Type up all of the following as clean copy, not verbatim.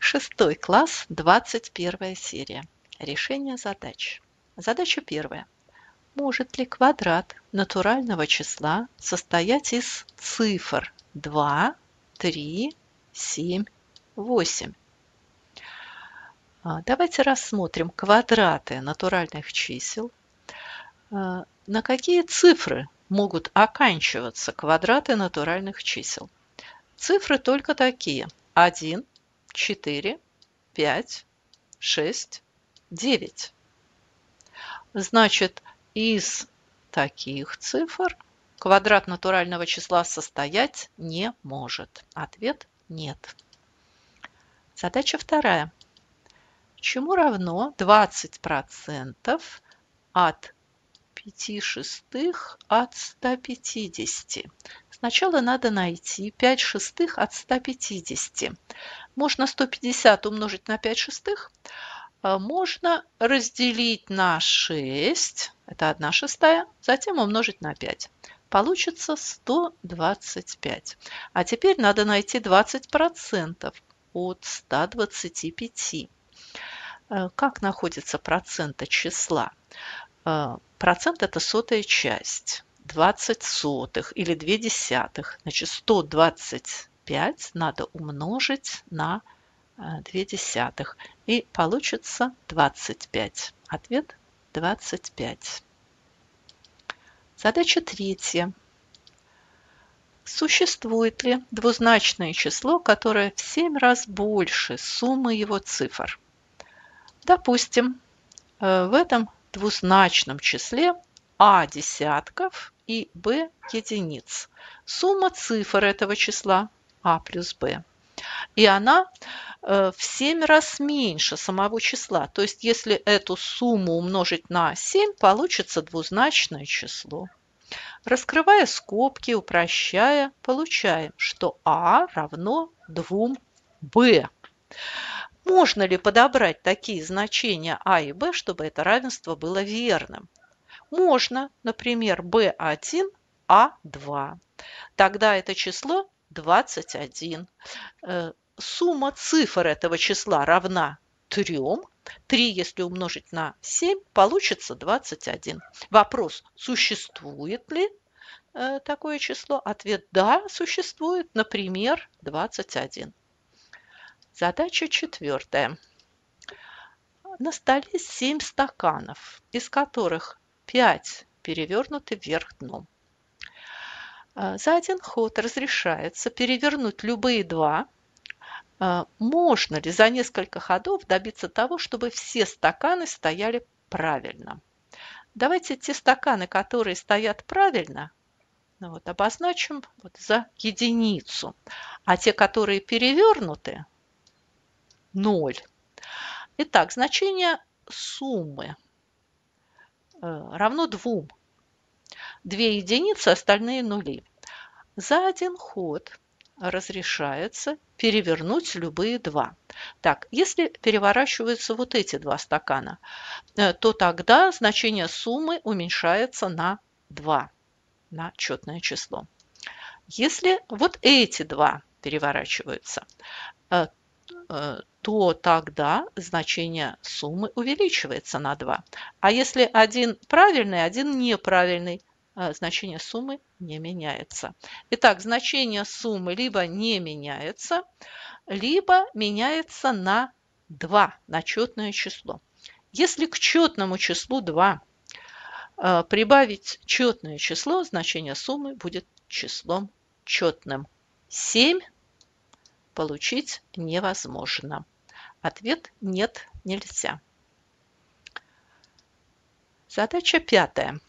Шестой класс, 21 серия. Решение задач. Задача первая. Может ли квадрат натурального числа состоять из цифр 2, 3, 7, 8? Давайте рассмотрим квадраты натуральных чисел. На какие цифры могут оканчиваться квадраты натуральных чисел? Цифры только такие: 1, 4, 5, 6, 9. Значит, из таких цифр квадрат натурального числа состоять не может. Ответ – нет. Задача вторая. Чему равно 20% от 5 шестых от 150? Сначала надо найти 5 шестых от 150. Можно 150 умножить на 5 шестых, можно разделить на 6, это 1 шестая, затем умножить на 5. Получится 125. А теперь надо найти 20% от 125. Как находятся проценты числа? Процент – это сотая часть. 20 сотых или 2 десятых. Значит, 125 надо умножить на 2 десятых. И получится 25. Ответ 25. Задача третья. Существует ли двузначное число, которое в 7 раз больше суммы его цифр? Допустим, в этом двузначном числе а десятков и b единиц. Сумма цифр этого числа а плюс b. И она в 7 раз меньше самого числа. То есть, если эту сумму умножить на 7, получится двузначное число. Раскрывая скобки, упрощая, получаем, что а равно 2b. Можно ли подобрать такие значения а и b, чтобы это равенство было верным? Можно, например, b1, а2. Тогда это число 21. Сумма цифр этого числа равна 3. 3, если умножить на 7, получится 21. Вопрос, существует ли такое число? Ответ – да, существует. Например, 21. Задача четвертая. На столе 7 стаканов, из которых 5 перевернуты вверх дном. За один ход разрешается перевернуть любые 2. Можно ли за несколько ходов добиться того, чтобы все стаканы стояли правильно? Давайте те стаканы, которые стоят правильно, обозначим за единицу, а те, которые перевернуты, 0. Итак, значение суммы равно 2. 2 единицы, остальные нули. За один ход разрешается перевернуть любые 2. Так, если переворачиваются вот эти 2 стакана, то тогда значение суммы уменьшается на 2, на четное число. Если вот эти 2 переворачиваются, то тогда значение суммы увеличивается на 2. А если один правильный, один неправильный, значение суммы не меняется. Итак, значение суммы либо не меняется, либо меняется на 2, на четное число. Если к четному числу 2 прибавить четное число, значение суммы будет числом четным. 7 получить невозможно. Ответ – нет, нельзя. Задача пятая.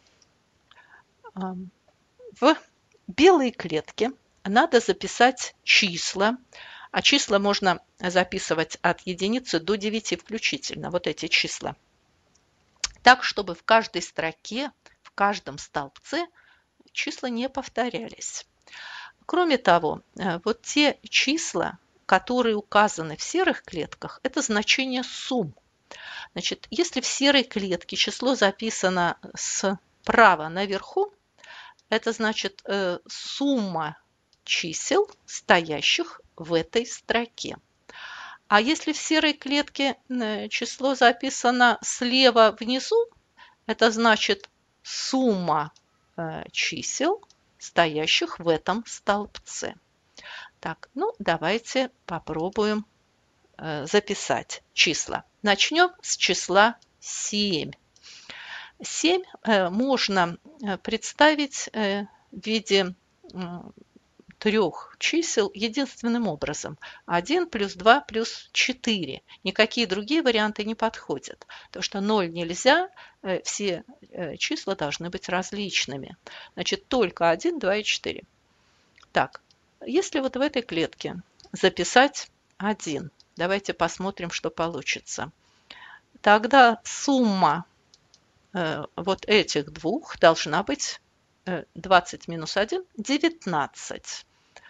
В белой клетке надо записать числа, а числа можно записывать от единицы до 9 включительно, вот эти числа, так, чтобы в каждой строке, в каждом столбце числа не повторялись. Кроме того, вот те числа, которые указаны в серых клетках, это значение сумм. Значит, если в серой клетке число записано справа наверху, это значит сумма чисел, стоящих в этой строке. А если в серой клетке число записано слева внизу, это значит сумма чисел, стоящих в этом столбце. Так, ну давайте попробуем записать числа. Начнем с числа 7. 7 можно представить в виде трех чисел единственным образом. 1 плюс 2 плюс 4. Никакие другие варианты не подходят. Потому что 0 нельзя, все числа должны быть различными. Значит, только 1, 2 и 4. Так, если вот в этой клетке записать 1, давайте посмотрим, что получится. Тогда сумма вот этих двух должна быть 20 минус 1 – 19.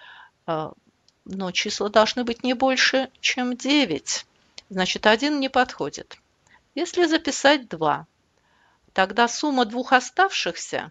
Но числа должны быть не больше, чем 9. Значит, 1 не подходит. Если записать 2, тогда сумма двух оставшихся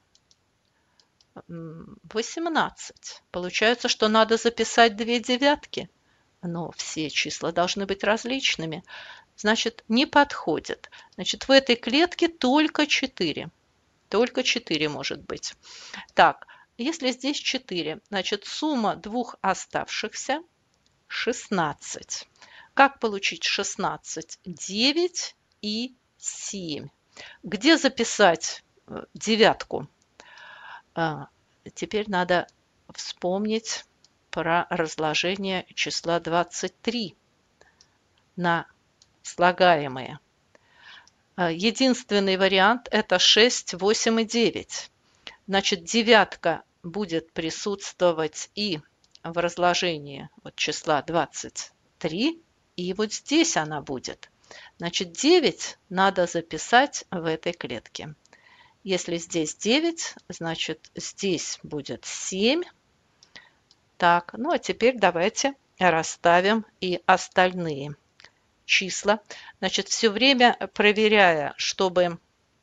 18. Получается, что надо записать 2 девятки. Но все числа должны быть различными. Значит, не подходит. Значит, в этой клетке только 4. Только 4 может быть. Так, если здесь 4, значит, сумма двух оставшихся 16. Как получить 16? 9 и 7. Где записать девятку? Теперь надо вспомнить про разложение числа 23 на слагаемые. Единственный вариант – это 6, 8 и 9. Значит, девятка будет присутствовать и в разложении вот числа 23, и вот здесь она будет. Значит, 9 надо записать в этой клетке. Если здесь 9, значит, здесь будет 7. Так, ну а теперь давайте расставим и остальные числа. Значит, все время проверяя, чтобы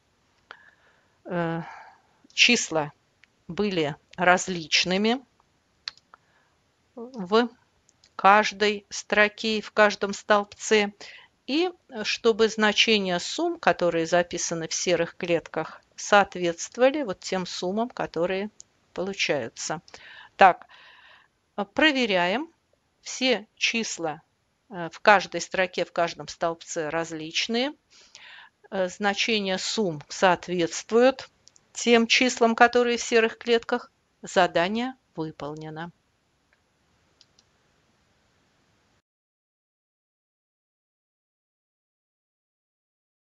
числа были различными в каждой строке и в каждом столбце, и чтобы значения сумм, которые записаны в серых клетках, соответствовали вот тем суммам, которые получаются. Так, проверяем. Все числа в каждой строке, в каждом столбце различные. Значения сумм соответствуют тем числам, которые в серых клетках. Задание выполнено.